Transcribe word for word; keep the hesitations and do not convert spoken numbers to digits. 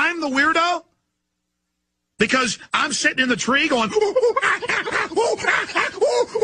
I'm the weirdo? Because I'm sitting in the tree going,